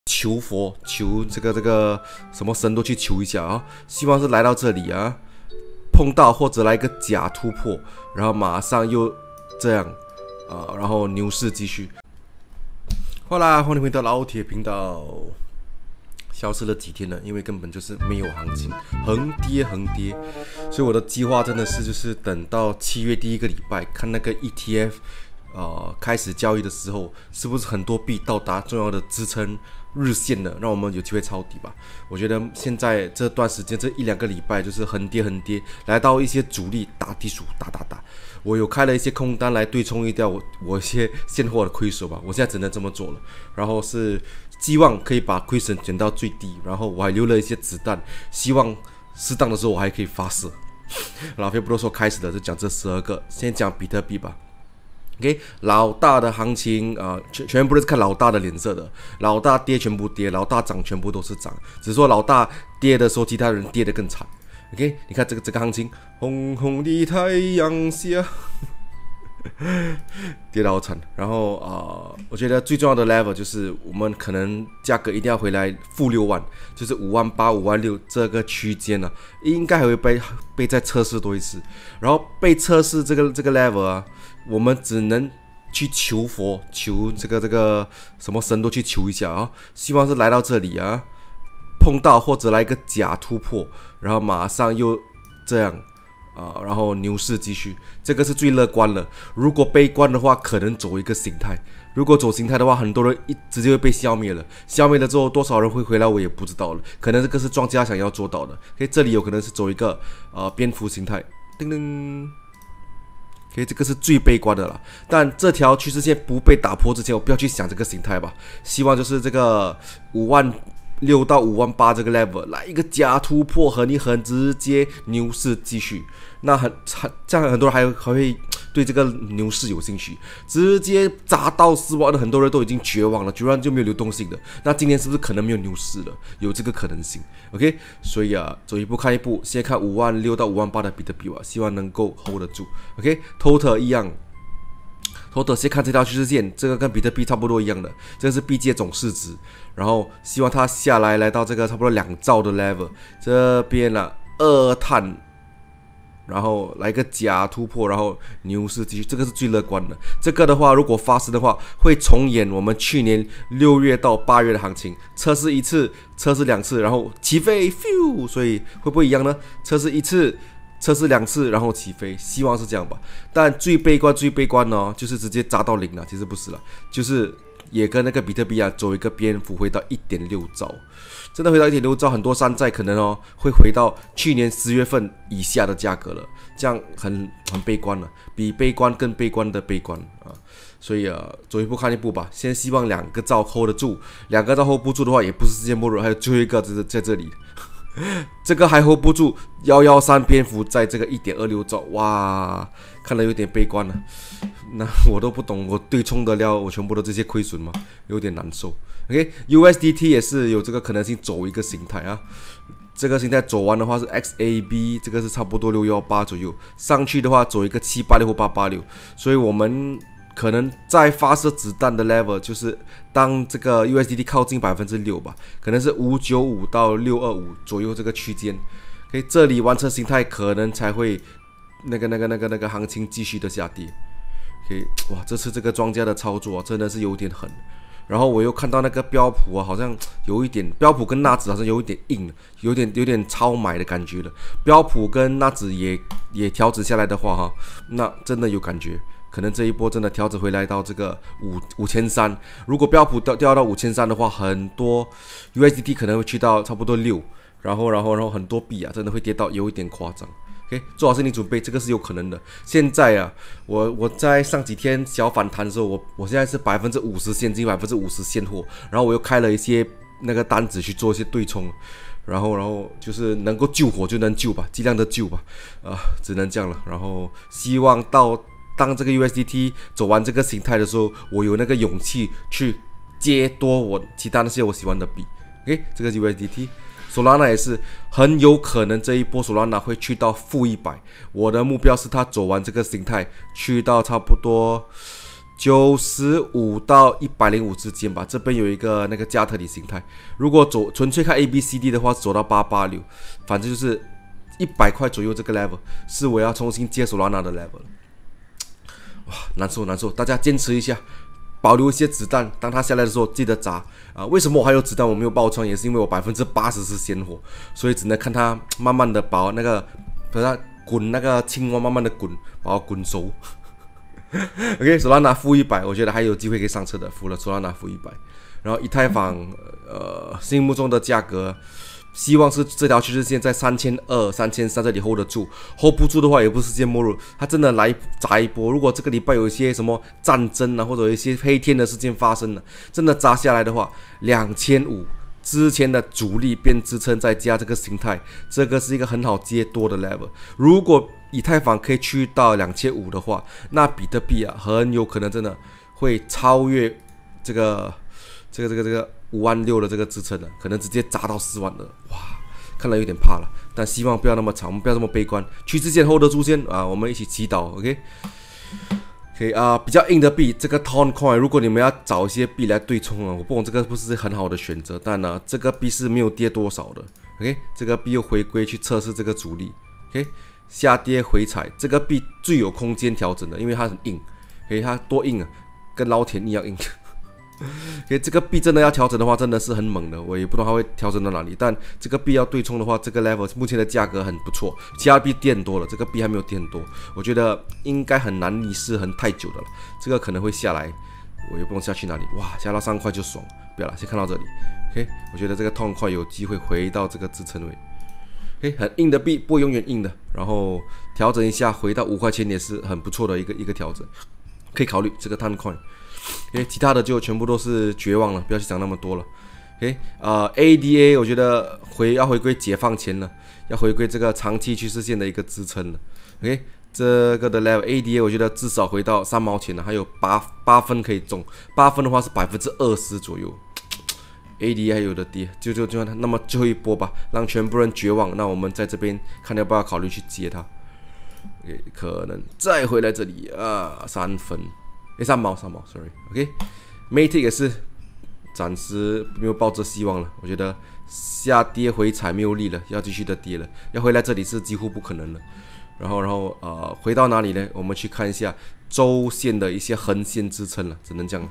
求佛，求这个什么神都去求一下啊！希望是来到这里啊，碰到或者来一个假突破，然后马上又这样然后牛市继续。好啦，欢迎回到老铁频道。消失了几天了，因为根本就是没有行情，横跌，所以我的计划真的是就是等到7月第一个礼拜看那个 ETF。开始交易的时候，是不是很多币到达重要的支撑日线了，让我们有机会抄底吧？我觉得现在这段时间这1-2个礼拜就是横跌，来到一些主力打地鼠，打。我有开了一些空单来对冲掉我一些现货的亏损吧，我现在只能这么做了。然后是希望可以把亏损减到最低，然后我还留了一些子弹，希望适当的时候我还可以发射。老费不多说，开始了，就讲这12个，先讲比特币吧。OK， 老大的行情全部都是看老大的脸色的。老大跌全部跌，老大涨全部都是涨。只是说老大跌的时候，其他人跌得更惨。OK， 你看这个行情，红红的太阳下，跌得好惨。然后我觉得最重要的 level 就是我们可能价格一定要回来负6万，就是58000、56000这个区间呢，应该还会被再测试多一次。然后被测试这个 level 啊。我们只能去求佛，求这个什么神都去求一下啊！希望是来到这里啊，碰到或者来一个假突破，然后马上又这样然后牛市继续，这个是最乐观了。如果悲观的话，可能走一个形态；如果走形态的话，很多人直接会被消灭了。消灭了之后，多少人会回来，我也不知道了。可能这个是庄家想要做到的。所以这里有可能是走一个蝙蝠形态，叮叮。OK， 这个是最悲观的了，但这条趋势线不被打破之前，我不要去想这个形态吧。希望就是这个56000到58000这个 level 来一个假突破，狠一狠，直接牛市继续。那这样很多人还会对这个牛市有兴趣，直接砸到4万的很多人都已经绝望了，绝望就没有流动性了。那今年是不是可能没有牛市了？有这个可能性。OK， 所以走一步看一步，先看56000到58000的比特币吧，希望能够 hold 得住。OK，Total 一样。Total 先看这条趋势线，这个跟比特币差不多一样的，这个是币界总市值，然后希望它下来到这个差不多2兆的 level， 这边2碳，然后来个假突破，然后牛市继续，这个是最乐观的。这个的话，如果发生的话，会重演我们去年6月到8月的行情，测试1次，测试2次，然后起飞，所以会不会一样呢？测试1次。测试2次，然后起飞，希望是这样吧。但最悲观呢，就是直接砸到0了。其实不是了，就是也跟那个比特币走一个蝙蝠回到 1.6兆，真的回到 1.6兆，很多山寨可能会回到去年10月份以下的价格了，这样很悲观了，比悲观更悲观的悲观啊。所以走一步看一步吧，先希望2个兆 hold 得住，2个兆 hold 不住的话，也不是世界末日，还有最后一个就是在这里。这个还 hold 不住113蝙蝠在这个 1.26兆，哇，看了有点悲观了。那我都不懂，我对冲得了我全部的这些亏损吗？有点难受。OK，USDT 也是有这个可能性走一个形态啊。这个形态走完的话是 XAB， 这个是差不多618左右，上去的话走一个786或886，所以我们可能在发射子弹的 level 就是当这个 USDT 靠近 6% 吧，可能是595到625左右这个区间。OK， 这里完成形态可能才会那个行情继续的下跌。OK， 哇，这次这个庄家的操作真的是有点狠。然后我又看到那个标普好像有一点，标普跟纳指好像有一点硬了，有点超买的感觉了。标普跟纳指也调整下来的话那真的有感觉。可能这一波真的调整回来到这个5300，如果标普掉到5300的话，很多 USDT 可能会去到差不多6，然后很多币真的会跌到有一点夸张。OK， 做好心理准备，这个是有可能的。现在我在上几天小反弹的时候，我现在是50%现金，50%现货，然后我又开了一些那个单子去做一些对冲，然后就是能够救火就能救吧，尽量的救吧，只能这样了。然后希望当这个 USDT 走完这个形态的时候，我有那个勇气去接多我其他那些我喜欢的币。OK， 这个是 USDT。Solana 也是很有可能这一波 Solana 会去到-100，我的目标是它走完这个形态去到差不多 95到105之间吧，这边有一个那个加特里形态。如果纯粹看 ABCD 的话，走到886，反正就是100块左右这个 level 是我要重新接手拉拿的 level。哇，难受，大家坚持一下，保留一些子弹，当它下来的时候记得砸啊！为什么我还有子弹我没有爆穿？也是因为我80%是鲜活，所以只能看它慢慢的把那个滚那个青蛙慢慢的滚，把它滚熟。OK， 索拉拿负100，我觉得还有机会可以上车的，服了索拉拿负100。然后以太坊，心目中的价格，希望是这条趋势线在3200、3300这里 hold 得住 ，hold 不住的话也不是世界末日，它真的来砸一波。如果这个礼拜有一些什么战争啊，或者有一些黑天的事件发生了，真的砸下来的话，2500。之前的阻力变支撑，再加这个形态，这个是一个很好接多的 level。如果以太坊可以去到2500的话，那比特币啊，很有可能真的会超越这个56000的这个支撑了，可能直接砸到4万了。哇，看了有点怕了，但希望不要那么长，我们不要这么悲观。趋势线 hold 得住先啊，我们一起祈祷 ，OK。比较硬的币，这个 Ton Coin， 如果你们要找一些币来对冲啊，我不懂这个不是很好的选择，但呢，这个币是没有跌多少的 ，OK， 这个币又回归去测试这个阻力 ，OK， 下跌回踩，这个币最有空间调整的，因为它很硬，OK， 它多硬啊，跟老铁一样硬。OK， 这个币真的要调整的话，真的是很猛的，我也不知道它会调整到哪里。但这个币要对冲的话，这个 level 目前的价格很不错，其他币跌很多了，这个币还没有跌很多，我觉得应该很难逆势很太久的了。这个可能会下来，我也不懂下去哪里。哇，下到3块就爽，不要了，先看到这里。OK， 我觉得这个痛快有机会回到这个支撑位。OK， 很硬的币不会永远硬的，然后调整一下回到5块钱也是很不错的一个调整，可以考虑这个 Ton Coin。其他的就全部都是绝望了，不要去想那么多了。ADA 我觉得要回归解放前了，要回归这个长期趋势线的一个支撑了。这个的 level ADA 我觉得至少回到3毛钱了，还有8分可以中，8分的话是20%左右。ADA 还有的跌，就那么最后一波吧，让全部人绝望。那我们在这边看要不要考虑去接它。可能再回来这里啊，3分。3毛 ，sorry，OK，Matic 也是暂时没有抱着希望了，我觉得下跌回踩没有力了，要继续的跌了，要回来这里是几乎不可能了。然后回到哪里呢？我们去看一下周线的一些横线支撑了，只能这样。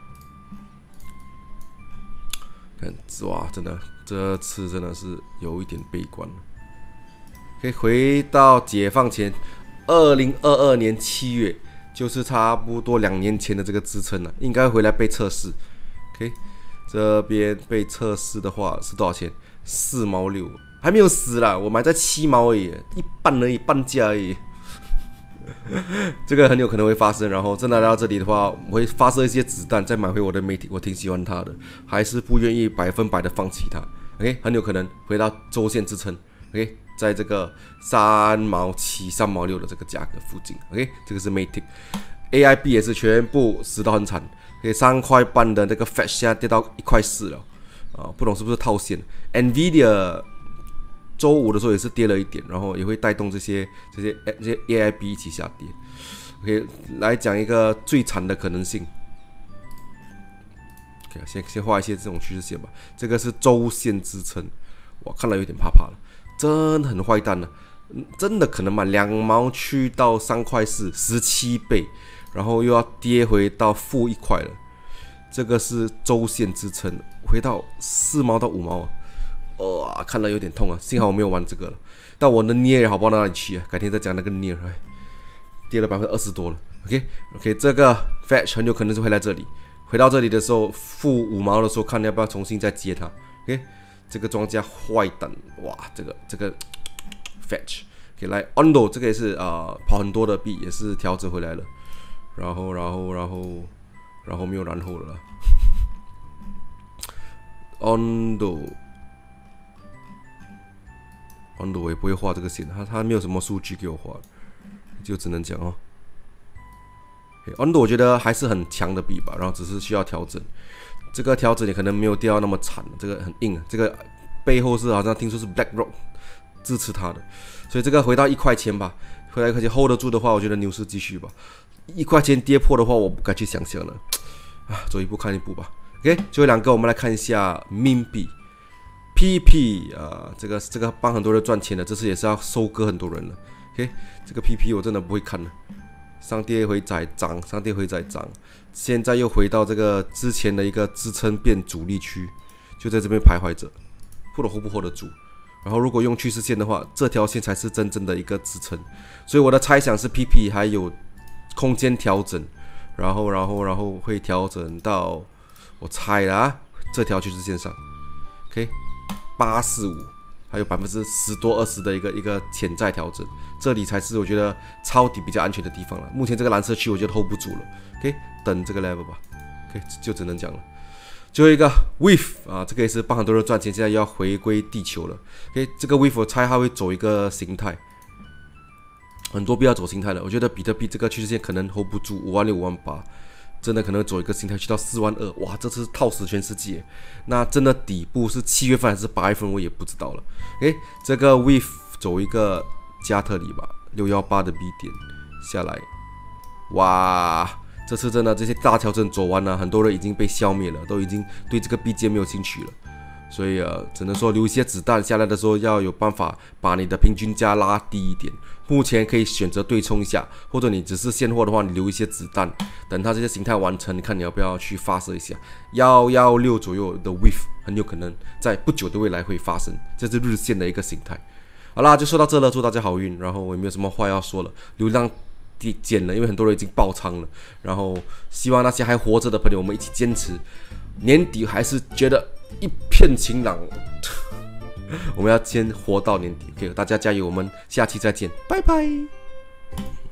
看，哇，真的这次真的是有一点悲观了。可以回到解放前，2022年7月。就是差不多2年前的这个支撑了，应该回来被测试。OK， 这边被测试的话是多少钱？4毛6，还没有死啦，我买在7毛而已，一半而已，半价而已。这个很有可能会发生，然后真的来到这里的话，我会发射一些子弹，再买回我的媒体，我挺喜欢它的，还是不愿意100%的放弃它。OK， 很有可能回到周线支撑。OK。在这个3毛7、3毛6的这个价格附近 ，OK， 这个是 Matic，AIB 也是全部死到很惨，3块半的那个 Fetch 现在跌到1块4了，不懂是不是套现 ？Nvidia 周五的时候也是跌了一点，然后也会带动这些 AIB 一起下跌。OK， 来讲一个最惨的可能性。OK， 先画一些这种趋势线吧，这个是周线支撑，我看了有点怕了。真的很坏蛋了，真的可能嘛？2毛去到3块4，17倍，然后又要跌回到负1块了。这个是周线支撑，回到4毛到5毛啊！哇，看了有点痛啊！幸好我没有玩这个了，但我的捏也好不到哪里去啊！改天再讲那个捏，跌了20%多了。OK， 这个 Fetch 很有可能是会来这里，回到这里的时候负5毛的时候，看要不要重新再接它。OK。这个庄家坏蛋，哇，这个 Fetch， 可以来 Ondo， 这个也是跑很多的币也是调整回来了，然后没有然后了啦。Ondo 我也不会画这个线，它没有什么数据给我画，就只能讲哦。Ondo 我觉得还是很强的币吧，然后只是需要调整。这个调整也可能没有掉到那么惨，这个很硬，这个背后是好像听说是 BlackRock 支持它的，所以这个回到1块钱吧，回到1块钱 hold 得住的话，我觉得牛市继续吧。 1块钱跌破的话，我不敢去想象了啊，走一步看一步吧。OK， 最后2个我们来看一下冥币。PP 啊，这个帮很多人赚钱的，这次也是要收割很多人了。OK， 这个 PP 我真的不会看了，上跌回再涨，上跌回再涨，现在又回到这个之前的一个支撑变阻力区，就在这边徘徊着，不知道 hold 不 hold 得住。然后如果用趋势线的话，这条线才是真正的一个支撑，所以我的猜想是 PP 还有空间调整，然后会调整到我猜啦，这条趋势线上 ，OK。845，还有10%多20%的一个潜在调整，这里才是我觉得抄底比较安全的地方了。目前这个蓝色区我觉得 hold 不住了 ，OK， 等这个 level 吧 ，OK， 就只能讲了。最后一个 wave 啊，这个也是帮很多人赚钱，现在要回归地球了。OK， 这个 wave 我猜它会走一个形态，很多必要走形态了。我觉得比特币这个趋势线可能 hold 不住56000、58000。真的可能走一个形态去到42000，哇，这次套死全世界。那真的底部是7月份还是8月份，我也不知道了。这个 wave 走一个加特里吧，618的 B 点下来，哇，这次真的这些大调整走完了，很多人已经被消灭了，都已经对这个 B 阶没有兴趣了。所以只能说留一些子弹，下来的时候要有办法把你的平均价拉低一点。目前可以选择对冲一下，或者你只是现货的话，你留一些子弹，等它这些形态完成，你看你要不要去发射一下116左右的 wave， 很有可能在不久的未来会发生，这是日线的一个形态。好啦，就说到这了，祝大家好运。然后我也没有什么话要说了，流量减了，因为很多人已经爆仓了。然后希望那些还活着的朋友，我们一起坚持，年底还是觉得一片晴朗。我们要先活到年底 ，OK， 大家加油！我们下期再见，拜拜。